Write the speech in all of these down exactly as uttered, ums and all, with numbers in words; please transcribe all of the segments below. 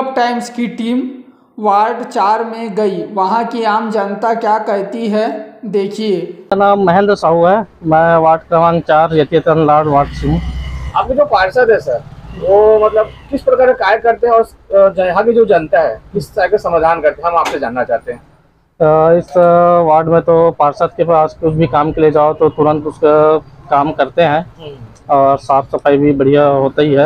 Pickup times की team ward चार में गई, वहां की आम जनता क्या कहती है देखिए। मेरा नाम महेंद्र साहू है। मैं वार्ड क्रमांक चार यतीतन लाड वार्ड से हूँ। आपके जो पार्षद है सर, वो मतलब किस प्रकार का कार्य करते हैं और यहाँ की जो जनता है किस तरह के समाधान करते हैं, हम आपसे जानना चाहते हैं। इस वार्ड में तो पार्षद के पास कुछ भी काम के लिए जाओ तो तुरंत उसका काम करते हैं और साफ सफाई भी बढ़िया होता ही है।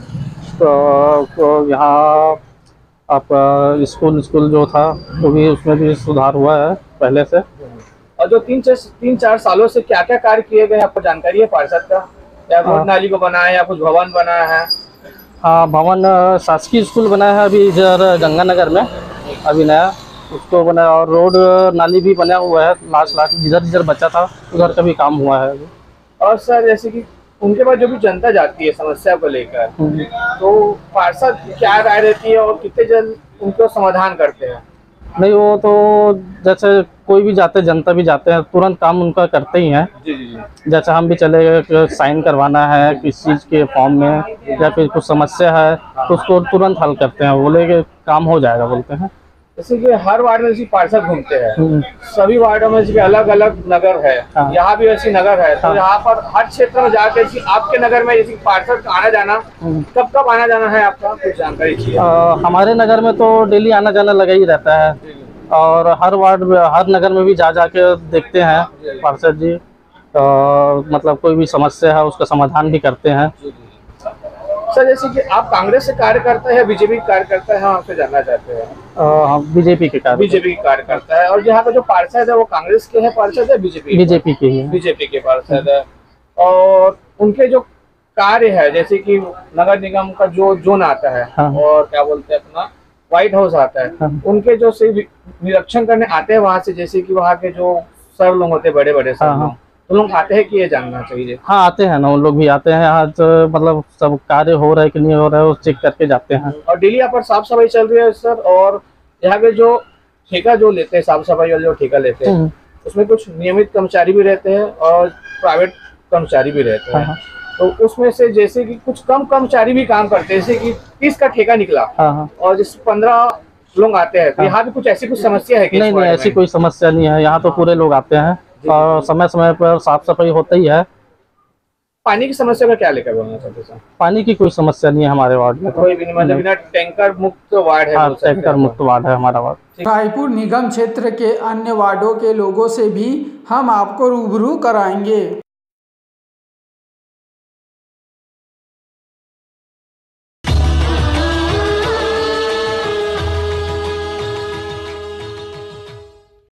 तो, तो यहाँ आप स्कूल स्कूल जो था वो भी उसमें भी सुधार हुआ है पहले से। और जो तीन चार तीन चार सालों से क्या क्या कार्य किए गए आपको जानकारी है पार्षद का? या रोड नाली को बनाया या कुछ भवन बनाया है? हाँ, भवन शासकीय स्कूल बनाया है अभी इधर गंगानगर में, अभी नया उसको बनाया। और रोड नाली भी बना हुआ है, लास्ट लास्ट जिधर जिधर बचा था उधर का भी काम हुआ है अभी। और सर जैसे कि उनके पास जो भी जनता जाती है समस्या को लेकर, तो पार्षद क्या राय रहती है और कितने जल्द उनको समाधान करते हैं? नहीं, वो तो जैसे कोई भी जाते जनता भी जाते हैं तुरंत काम उनका करते ही हैं। जी जी जी। जैसे हम भी चले गए, साइन करवाना है किस चीज़ के फॉर्म में या फिर कुछ समस्या है तो उसको तुरंत हल करते हैं, बोले कि काम हो जाएगा बोलते हैं। जैसे कि हर वार्ड में जैसे पार्षद घूमते हैं, सभी वार्डों में जैसे अलग अलग नगर है, हाँ। यहाँ भी ऐसी नगर है, तो हाँ। यहाँ पर हर क्षेत्र में जाकर जैसे आपके नगर में जैसे पार्षद का आना जाना कब कब आना जाना है आपका, कुछ जानकारी चाहिए। हमारे नगर में तो डेली आना जाना लगा ही रहता है और हर वार्ड में हर नगर में भी जा जा के देखते हैं पार्षद जी। तो मतलब कोई भी समस्या है उसका समाधान भी करते हैं। सर जैसे कि आप कांग्रेस से कार्य करते हैं, बीजेपी कार्य करता है, हम आपसे जानना चाहते हैं। बीजेपी के कार्य बीजेपी की कार्य करता है। और यहाँ का जो पार्षद है वो कांग्रेस के है पार्षद है बीजेपी बीजेपी के ही बीजेपी के पार्षद है। और उनके जो कार्य है जैसे कि नगर निगम का जो जोन आता है, हाँ। और क्या बोलते हैं अपना व्हाइट हाउस आता है, हाँ। उनके जो से निरीक्षण करने आते हैं वहाँ से, जैसे कि वहाँ के जो सर लोग होते हैं बड़े बड़े सर लोग, तो लोग आते हैं कि ये जानना चाहिए। हाँ, आते हैं ना, उन लोग भी आते हैं यहाँ, तो मतलब सब कार्य हो रहा है कि नहीं हो रहा है वो चेक करके जाते हैं। और डेली यहाँ पर साफ सफाई चल रही है सर। और यहाँ पे जो ठेका जो लेते हैं साफ सफाई वाले जो ठेका लेते हैं उसमें कुछ नियमित कर्मचारी भी रहते हैं और प्राइवेट कर्मचारी भी रहते हैं। तो उसमें से जैसे कि कुछ कम कर्मचारी भी काम करते हैं, जैसे कि तीस का ठेका निकला और जिस पंद्रह लोग आते हैं, तो यहाँ भी कुछ ऐसी कुछ समस्या है? नहीं नहीं, ऐसी कोई समस्या नहीं है, यहाँ तो पूरे लोग आते हैं और समय समय पर साफ सफाई होता ही है। पानी की समस्या का क्या लेकर बोलना चाहते हैं? पानी की कोई समस्या नहीं है हमारे वार्ड में, कोई भी मतलब बिना टैंकर मुक्त वार्ड है। हाँ, टैंकर मुक्त वार्ड है हमारा वार्ड। रायपुर निगम क्षेत्र के अन्य वार्डों के लोगों से भी हम आपको रूबरू कराएंगे।